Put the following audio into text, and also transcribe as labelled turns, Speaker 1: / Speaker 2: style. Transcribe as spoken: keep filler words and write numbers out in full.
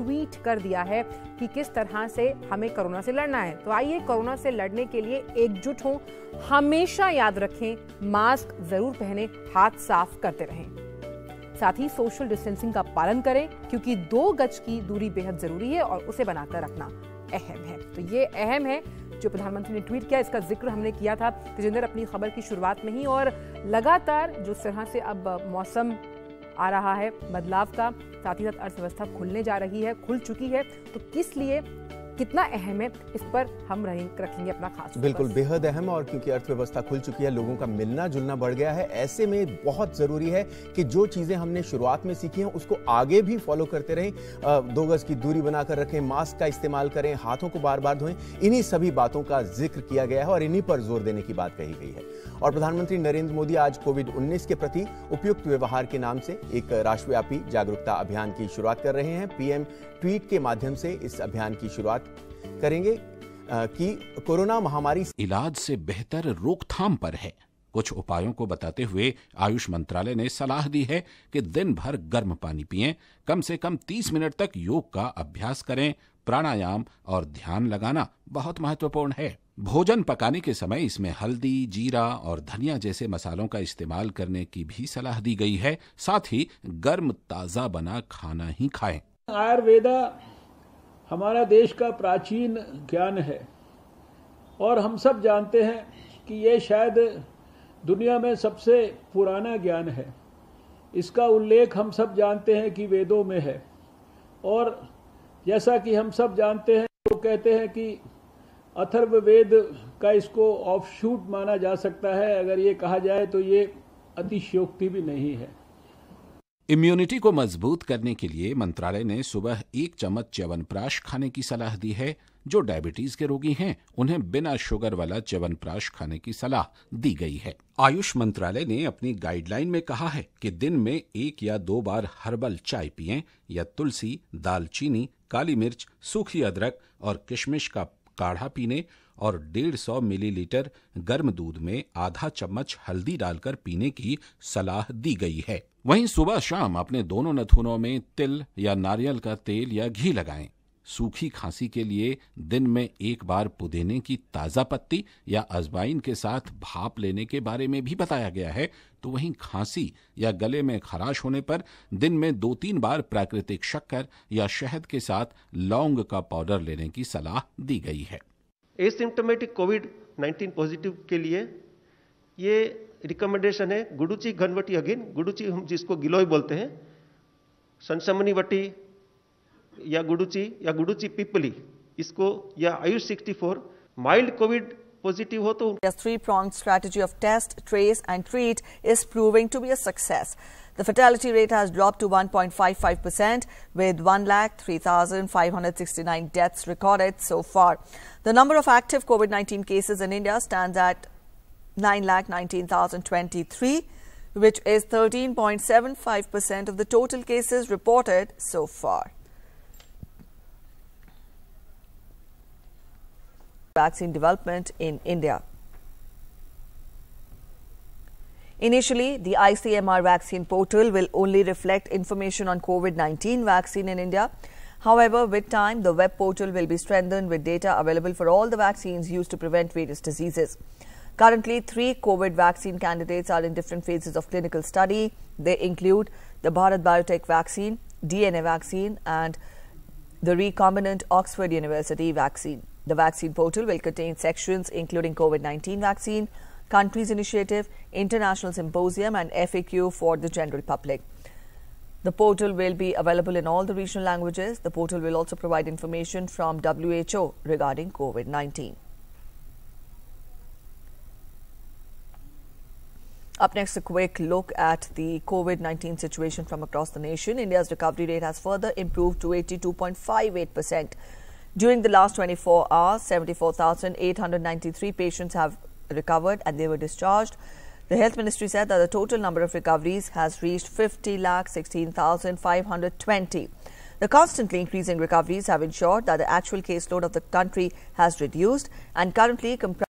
Speaker 1: Tweet कर दिया है कि किस तरह से हमें कोरोना से लड़ना है। तो आइए कोरोना से लड़ने के लिए एकजुट हों, हमेशा याद रखें, मास्क जरूर पहनें, हाथ साफ करते रहें, साथ ही सोशल डिस्टेंसिंग का पालन करें क्योंकि दो गज की दूरी बेहद जरूरी है और उसे बनाकर रखना अहम है। तो ये अहम है जो प्रधानमंत्री ने ट्वीट किया, इसका जिक्र हमने किया था तेजिंदर अपनी खबर की शुरुआत में ही। और लगातार जिस तरह से अब मौसम आ रहा है बदलाव का, साथ ही साथ अर्थव्यवस्था खुलने जा रही है, खुल चुकी है, तो किस लिए कितना अहम है इस पर हम रखेंगे अपना खास।
Speaker 2: बिल्कुल बेहद अहम, और क्योंकि अर्थव्यवस्था खुल चुकी है, लोगों का मिलना जुलना बढ़ गया है, ऐसे में बहुत जरूरी है कि जो चीजें हमने शुरुआत में सीखी हैं उसको आगे भी फॉलो करते रहें। दो गज की दूरी बनाकर रखें, मास्क का इस्तेमाल करें, हाथों को बार बार धोएं। इन्हीं सभी बातों का जिक्र किया गया है और इन्हीं पर जोर देने की बात कही गई है। और प्रधानमंत्री नरेंद्र मोदी आज कोविड उन्नीस के प्रति उपयुक्त व्यवहार के नाम से एक राष्ट्रव्यापी जागरूकता अभियान की शुरुआत कर रहे हैं। पीएम ट्वीट के माध्यम से इस अभियान की शुरुआत करेंगे कि कोरोना महामारी
Speaker 3: इलाज से बेहतर रोकथाम पर है। कुछ उपायों को बताते हुए आयुष मंत्रालय ने सलाह दी है कि दिन भर गर्म पानी पिएं, कम से कम तीस मिनट तक योग का अभ्यास करें, प्राणायाम और ध्यान लगाना बहुत महत्वपूर्ण है। भोजन पकाने के समय इसमें हल्दी, जीरा और धनिया जैसे मसालों का इस्तेमाल करने की भी सलाह दी गई है। साथ ही गर्म ताजा बना खाना ही खाएं।
Speaker 4: आयुर्वेदा हमारा देश का प्राचीन ज्ञान है और हम सब जानते हैं कि ये शायद दुनिया में सबसे पुराना ज्ञान है। इसका उल्लेख हम सब जानते हैं कि वेदों में है, और जैसा कि हम सब जानते हैं वो कहते हैं कि अथर्ववेद का इसको ऑफशूट माना जा सकता है। अगर ये कहा जाए तो ये अतिशयोक्ति भी नहीं है।
Speaker 3: इम्यूनिटी को मजबूत करने के लिए मंत्रालय ने सुबह एक चम्मच च्यवनप्राश खाने की सलाह दी है। जो डायबिटीज के रोगी हैं उन्हें बिना शुगर वाला च्यवनप्राश खाने की सलाह दी गई है। आयुष मंत्रालय ने अपनी गाइडलाइन में कहा है कि दिन में एक या दो बार हर्बल चाय पिएं या तुलसी, दालचीनी, काली मिर्च, सूखी अदरक और किशमिश का काढ़ा पीने और डेढ़ सौ मिलीलीटर गर्म दूध में आधा चम्मच हल्दी डालकर पीने की सलाह दी गई है। वहीं सुबह शाम अपने दोनों नथुनों में तिल या नारियल का तेल या घी लगाएं। सूखी खांसी के लिए दिन में एक बार पुदीने की ताजा पत्ती या अजवाइन के साथ भाप लेने के बारे में भी बताया गया है। तो वहीं खांसी या गले में खराश होने पर दिन में दो तीन बार प्राकृतिक शक्कर या शहद के साथ लौंग का पाउडर लेने की सलाह दी गई है।
Speaker 5: एसिम्प्टोमेटिक कोविड नाइन्टीन पॉजिटिव के लिए ये रिकमेंडेशन है गुडुचि घनवटी अगेन, गुडुचि हम जिसको गिलोय बोलते हैं, सनसमनी वटी या गुडुचि या गुडुचि पिपली, इसको या Ayush sixty four, mild Covid positive हो तो
Speaker 6: The three-pronged strategy of test, trace and treat is proving to be a success. The fatality rate has dropped to one point five five percent with one lakh three thousand five hundred sixty-nine deaths recorded so far. The number of active COVID nineteen cases in India stands at nine lakh nineteen thousand twenty-three, which is thirteen point seven five percent of the total cases reported so far. Vaccine development in India. Initially, the I C M R vaccine portal will only reflect information on COVID nineteen vaccine in India. However, with time, the web portal will be strengthened with data available for all the vaccines used to prevent various diseases. Currently, three COVID vaccine candidates are in different phases of clinical study. They include the Bharat Biotech vaccine, D N A vaccine, and the recombinant Oxford University vaccine. The vaccine portal will contain sections including COVID nineteen vaccine, countries initiative, international symposium, and F A Q for the general public. The portal will be available in all the regional languages. The portal will also provide information from W H O regarding COVID nineteen. Up next, a quick look at the COVID nineteen situation from across the nation. India's recovery rate has further improved to eighty-two point five eight percent. During the last twenty-four hours, seventy-four thousand eight hundred ninety-three patients have recovered and they were discharged. The Health Ministry said that the total number of recoveries has reached fifty lakh sixteen thousand five hundred twenty. The constantly increasing recoveries have ensured that the actual caseload of the country has reduced and currently comprises